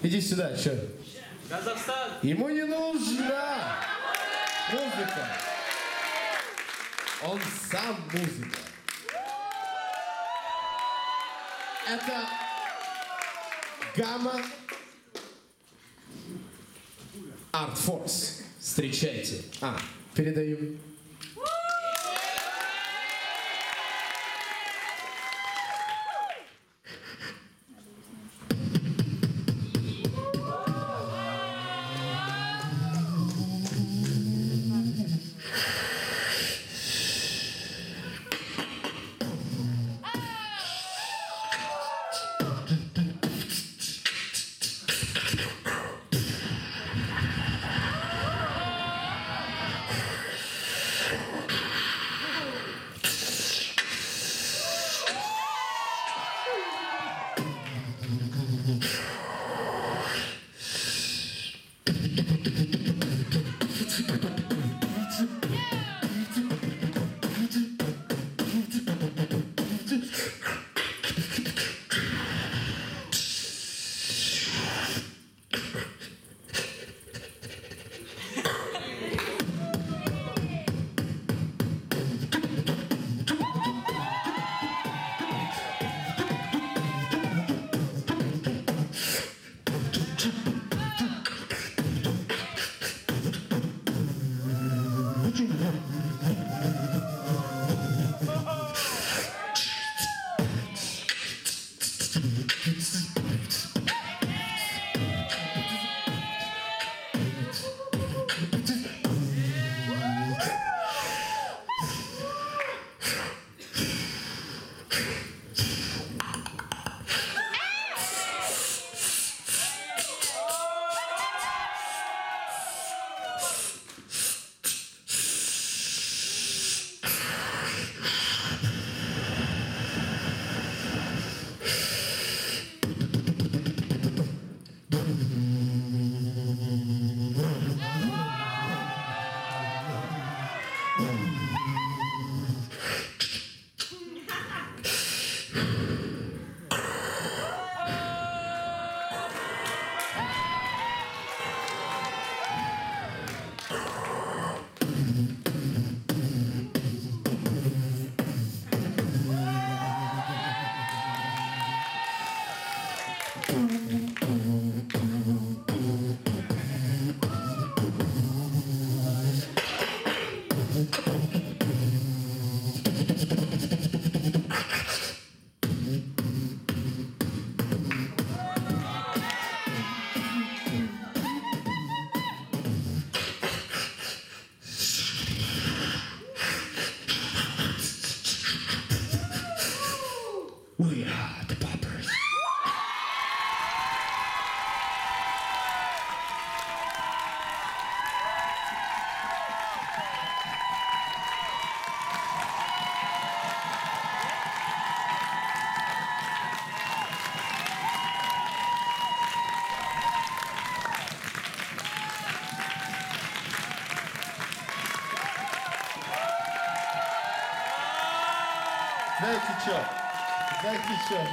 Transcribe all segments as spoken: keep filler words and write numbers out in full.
Иди сюда, что? Казахстан. Ему не нужна музыка. Он сам музыка. Это Гамма Art Force. Встречайте. А, передаю. We are the Poppers. Знаете что? Знаете что?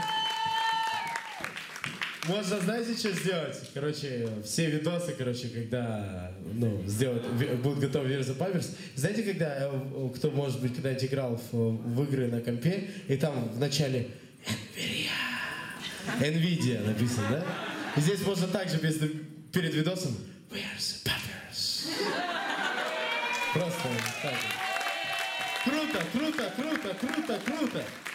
Можно, знаете, что сделать? Короче, все видосы, короче, когда, ну, сделать, будут готовы Versa Poppers. Знаете, когда, кто, может быть, когда-нибудь играл в, в игры на компе, и там в начале Nvidia, Nvidia написано, да? И здесь можно также без, перед видосом Versa Poppers. Просто так. Круто, круто, круто, круто, круто.